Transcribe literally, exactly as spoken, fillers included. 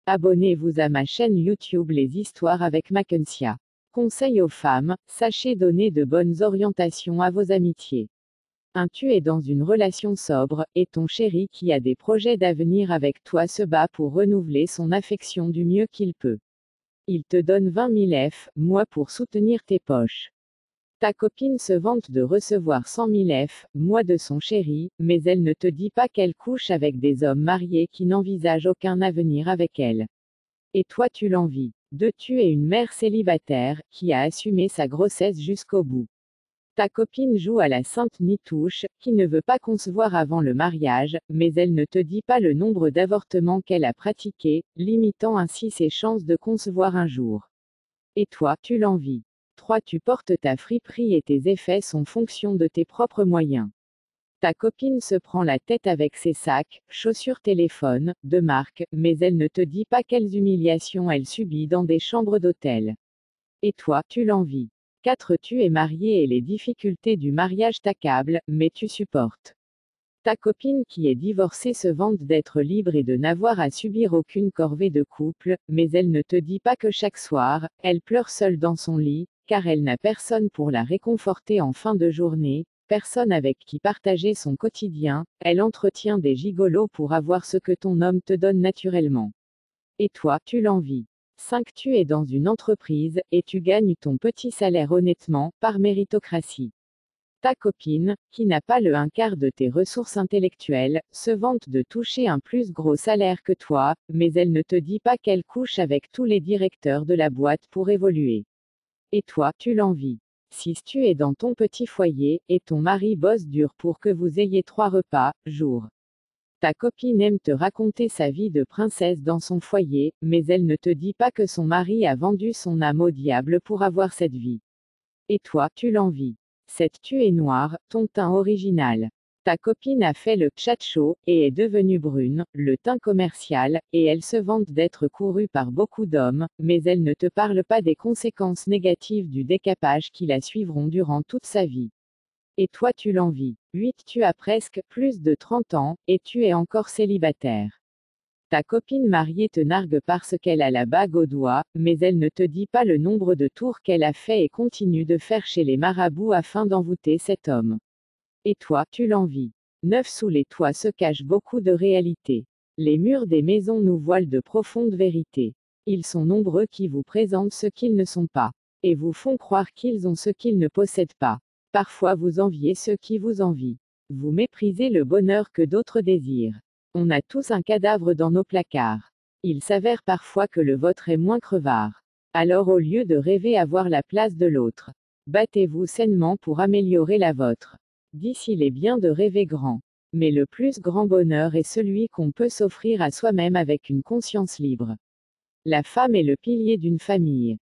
Abonnez-vous à ma chaîne YouTube Les Histoires avec Makensia. Conseil aux femmes, sachez donner de bonnes orientations à vos amitiés. un Tu es dans une relation sobre, et ton chéri qui a des projets d'avenir avec toi se bat pour renouveler son affection du mieux qu'il peut. Il te donne vingt mille francs, mois pour soutenir tes poches. Ta copine se vante de recevoir cent mille francs, mois de son chéri, mais elle ne te dit pas qu'elle couche avec des hommes mariés qui n'envisagent aucun avenir avec elle. Et toi tu l'envies. deux Tu es une mère célibataire, qui a assumé sa grossesse jusqu'au bout. Ta copine joue à la sainte Nitouche, qui ne veut pas concevoir avant le mariage, mais elle ne te dit pas le nombre d'avortements qu'elle a pratiqués, limitant ainsi ses chances de concevoir un jour. Et toi, tu l'envies. trois Tu portes ta friperie et tes effets sont fonction de tes propres moyens. Ta copine se prend la tête avec ses sacs, chaussures, téléphones, de marque, mais elle ne te dit pas quelles humiliations elle subit dans des chambres d'hôtel. Et toi, tu l'envies. quatre Tu es marié et les difficultés du mariage t'accablent, mais tu supportes. Ta copine qui est divorcée se vante d'être libre et de n'avoir à subir aucune corvée de couple, mais elle ne te dit pas que chaque soir, elle pleure seule dans son lit, car elle n'a personne pour la réconforter en fin de journée, personne avec qui partager son quotidien, elle entretient des gigolos pour avoir ce que ton homme te donne naturellement. Et toi, tu l'envies. cinq Tu es dans une entreprise, et tu gagnes ton petit salaire honnêtement, par méritocratie. Ta copine, qui n'a pas le un quart de tes ressources intellectuelles, se vante de toucher un plus gros salaire que toi, mais elle ne te dit pas qu'elle couche avec tous les directeurs de la boîte pour évoluer. Et toi, tu l'envies. six Tu es dans ton petit foyer, et ton mari bosse dur pour que vous ayez trois repas, jour. Ta copine aime te raconter sa vie de princesse dans son foyer, mais elle ne te dit pas que son mari a vendu son âme au diable pour avoir cette vie. Et toi, tu l'envies. sept Tu es noir, ton teint original. Ta copine a fait le tchatcho, et est devenue brune, le teint commercial, et elle se vante d'être courue par beaucoup d'hommes, mais elle ne te parle pas des conséquences négatives du décapage qui la suivront durant toute sa vie. Et toi tu l'envies. huit Tu as presque plus de trente ans, et tu es encore célibataire. Ta copine mariée te nargue parce qu'elle a la bague au doigt, mais elle ne te dit pas le nombre de tours qu'elle a fait et continue de faire chez les marabouts afin d'envoûter cet homme. Et toi, tu l'envies. neuf Sous les toits se cachent beaucoup de réalités. Les murs des maisons nous voilent de profondes vérités. Ils sont nombreux qui vous présentent ce qu'ils ne sont pas. Et vous font croire qu'ils ont ce qu'ils ne possèdent pas. Parfois vous enviez ceux qui vous envient. Vous méprisez le bonheur que d'autres désirent. On a tous un cadavre dans nos placards. Il s'avère parfois que le vôtre est moins crevard. Alors au lieu de rêver avoir la place de l'autre, battez-vous sainement pour améliorer la vôtre. dix Il est bien de rêver grand. Mais le plus grand bonheur est celui qu'on peut s'offrir à soi-même avec une conscience libre. La femme est le pilier d'une famille.